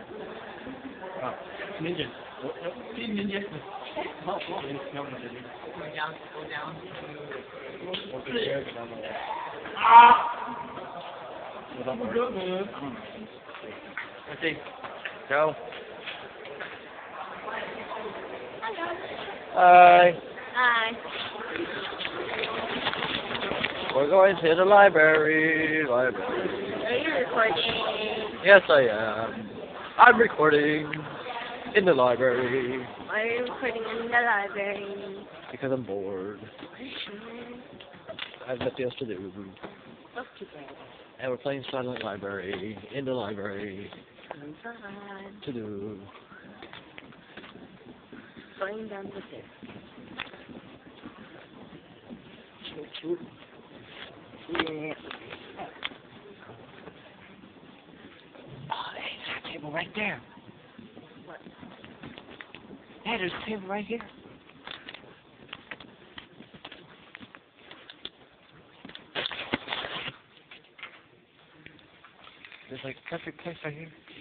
啊，年级，低年级。好，我给你讲个这里。我给你讲个。啊！我当门。Okay, go. Hi. Hi. We're going to the library. Are you recording? Yes, I am. I'm recording in the library. Are you recording in the library? Because I'm bored. I have nothing else to do. Okay. And we're playing Silent Library in the library. Fun. To do. Going down the stairs. Yeah. Oh, hey, there's a table right there. What? Hey, there's a table right here. There's like a perfect place right here.